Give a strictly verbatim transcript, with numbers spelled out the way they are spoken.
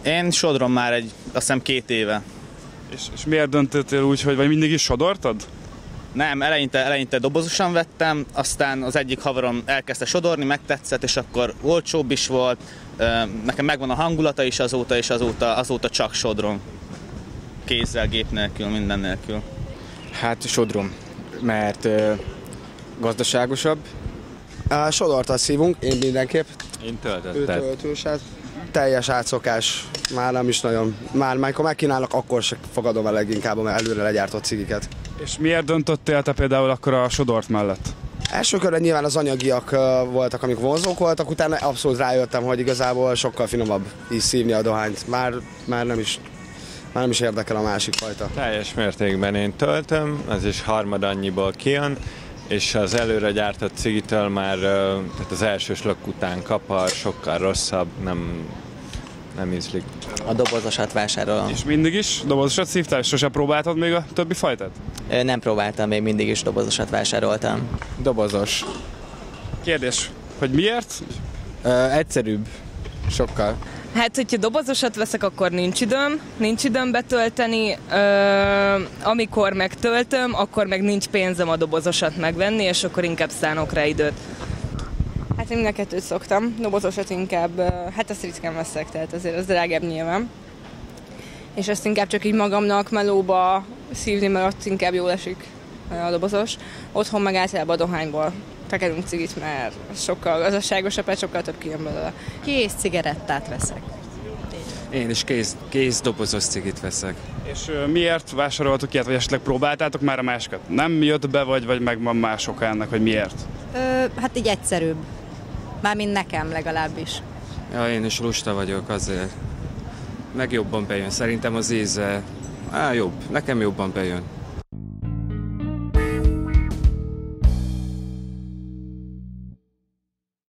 Én sodrom már egy, azt hiszem két éve. És, és miért döntöttél úgy, hogy vagy mindig is sodortad? Nem, eleinte, eleinte dobozosan vettem, aztán az egyik haverom elkezdte sodorni, megtetszett, és akkor olcsóbb is volt. Nekem megvan a hangulata is azóta, és azóta, azóta csak sodrom. Kézzel, gép nélkül, minden nélkül. Hát sodrom, mert ö, gazdaságosabb. Uh, Sodortal szívunk, én mindenképp. Én Ő töltöttem. töltős, hát teljes átszokás. Már nem is nagyon. Már amikor megkínálnak, akkor se fogadom el leginkább a előre legyártott cigiket. És miért döntöttél te például akkor a sodort mellett? Első körben nyilván az anyagiak uh, voltak, amik vonzók voltak, utána abszolút rájöttem, hogy igazából sokkal finomabb így szívni a dohányt. Már, már, nem, is, már nem is érdekel a másik fajta. Teljes mértékben én töltöm, ez is harmad annyiból kijön, és az előre gyártott cigitől már tehát az első slok után kapar, sokkal rosszabb, nem, nem ízlik. A dobozosat vásárolom. És mindig is dobozosat szívtál, és sose próbáltad még a többi fajtát? Ö, Nem próbáltam, még mindig is dobozosat vásároltam. Dobozos. Kérdés, hogy miért? Ö, egyszerűbb. Sokkal. Hát, hogyha dobozosat veszek, akkor nincs időm, nincs időm betölteni. Ö, amikor megtöltöm, akkor meg nincs pénzem a dobozosat megvenni, és akkor inkább szánok rá időt. Hát én mind a kettőt szoktam, dobozosat inkább, hát azt ritkán veszek, tehát azért az drágább nyilván. És ezt inkább csak így magamnak melóba szívni, mert ott inkább jól esik a dobozos. Otthon meg általában a dohányból tekerünk cigit, mert sokkal gazdaságosabb, mert sokkal több kijön belőle. Kész cigarettát veszek. Én is kész, kész dobozos cigit veszek. És ö, miért vásároltok ilyet, vagy esetleg próbáltátok már a másikat? Nem jött be, vagy, vagy megvan más oka ennek, hogy miért? Ö, hát így egyszerűbb. Mármint nekem legalábbis. Ja, én is lusta vagyok azért. Meg jobban bejön. Szerintem az íze á, jobb. Nekem jobban bejön.